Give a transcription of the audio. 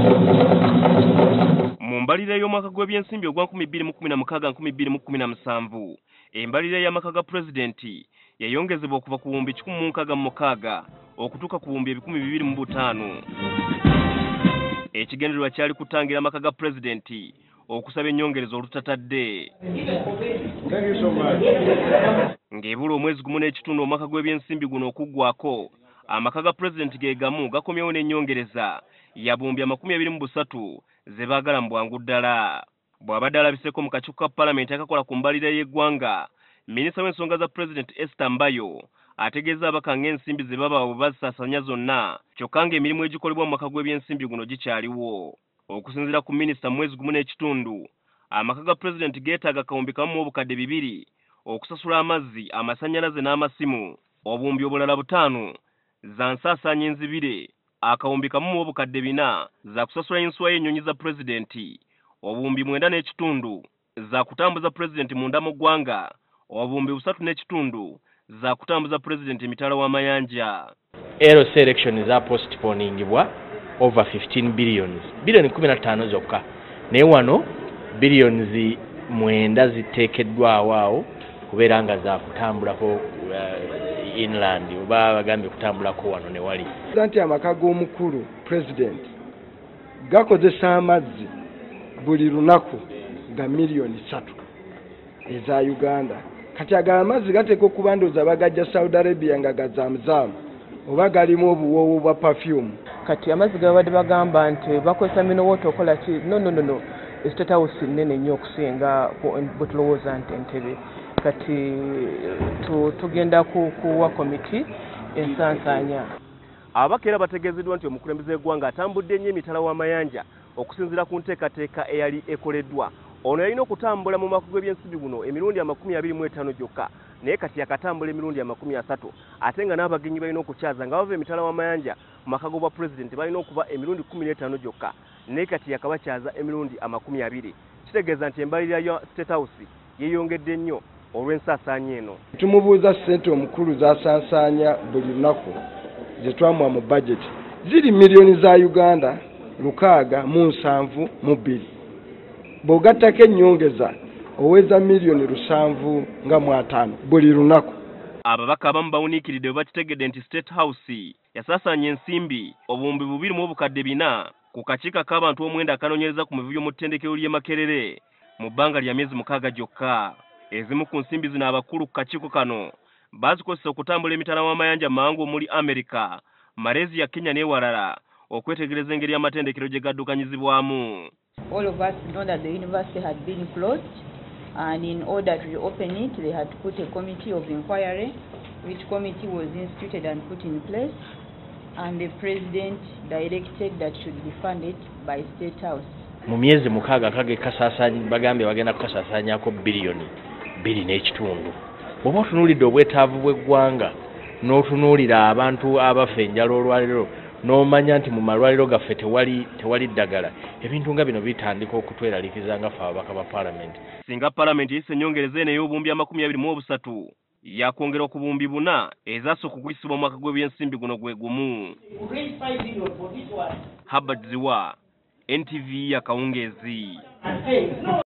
Mu mbalirira y'omwaka gw'eby'ensimbi ogwa 2016-2017 embalirira y'amaka ga presidenti yayongezebwa okuva ku buwumbi 166 okutuuka ku buwumbi 2025. Ekigendererwa kyali kutangira amaka ga presidenti okusaba ennyongereza olutatadde. Ng'ebula omwezi gumu n'ekitundu omwaka gw'eby'ensimbi guno okuggwako, amaka ga presidenti ge gamu gakomyewo n'ennyongereza ya buwumbi 23 ze baagala mu bwangu ddala. Bw'abadde alabiseko mu kakiiko ka Paalamenti akakola ku mbalirira y'eggwanga, minisita w'ensonga za President Esther Mbayo ategeeza Ababaka ng'ensimbi ze baba bwe bazisaasanya zonna, kyokka ng'emirimu egikolebwa mu mwaka gw'eby'ensimbi guno gikyaliwo. Okusinziira ku minisita mwezi gumu n'ekitundu, amaka ga President geetaaga kawumbi kamu mu obukadde 2 okusasula amazzi, amasannyalaze n'amasimu, obuwumbi obulala 5 za nsaasaanya enzibire, akawumbi kamu mu obukadde 4 za kusasula enswa y'ennyonyi za Presidenti, obuwumbi 9 n'ekitundu za kutambuza Presidenti munda mu ggwanga, obuwumbi 3 n'ekitundu za kutambuza Presidenti emitala w'amayanja. LC election za postponingibwa over 15 billions. Billion 15 zokka. Naye wano billions 9 ziteekeddwa awaawo kubeera nga za kutambulako inland oba bagambye kutambulako wano ne wali. Nti amaka g'omukulu president gakozesa amazzi buli lunaku ga miliyoni 3 eza Uganda. Kati agala amazzi gateeka okuba ndooza bagajja Saudi Arabia nga gazaamuzamu oba galimu obuwoowo bwa perfume. Kati amazzi gabadde bagamba nti bakozesa minowota okola ki? No. State House nnene nnyo okusinga bwe tulowooza nti Entebbe. Kati tugenda kuwa komiti ensansanya. Ababaka era bategeezeddwa nti omukulembeze w'eggwanga atambudde nnyo emitala w'amayanja okusinziira ku nteekateeka eyali ekoleddwa. Ono yalina okutambula mu mwaka gw'eby'ensimbi guno emirundi 25 gyokka, naye kati yakatambula emirundi 30, ate nga n'abagenyi balina okukyaza nga bava emitala w'amayanja mu maka g'obwa President balina okuba emirundi 15 gyokka, naye kati yakabakyaza emirundi 20. Kitegeeza nti embalirira ya State House yeeyongedde nnyo olw'ensaasaanya eno. Tumubuuza ssente omukulu z'asaasaanya buli lunaku ze twamuwa mu budget ziri miliyoni za Uganda 672. Bw'ogattako ennyongeza oweza miliyoni 705 buli lunaku. Ababaka abamu bawuniikiridde bwe bakitegedde nti State House yasaasaanya ensimbi obuwumbi 2 mu obukadde 4 ku kakiiko ak'abantu omwenda akanoonyereza ku mivuyo mu ttendekero ly'e Makerere mu bbanga lya myezi 6 gyokka. Ezimu ku nsimbi zino abakulu ku kakiiko kano bazikozesa okutambula emitala w'amayanja mangu omuli America, Malaysia, Kenya n'ewalala okwetegereza engeri amatendekero gye gaddukanyizibwamu. All of us know that the university had been closed, and in order to reopen it, they had put a committee of inquiry, which committee was instituted and put in place, and the president directed that should be funded by State House. Mu myezi 6 kage kasaasaanya bagambye bagenda kukasaasaanyako biliyoni 2.5. Bw'oba otunuulidde obwetaavu bw'eggwanga n'otunuulira abantu abafa enjala olwaliro n'omanya nti mu malwaliro gaffe tewali ddagala, ebintu nga bino bitandika okutweraliikiza nga ffe ababaka ba Paalamenti. Singa Paalamenti eyisa ennyongereza eno ey'obuwumbi 23 yakwongera ku buwumbi 4 ezasooka okuyisibwa mu mwaka gw'eby'ensimbi guno gwe gumu. Habad Ziwa, NTV ya Kawungeezi.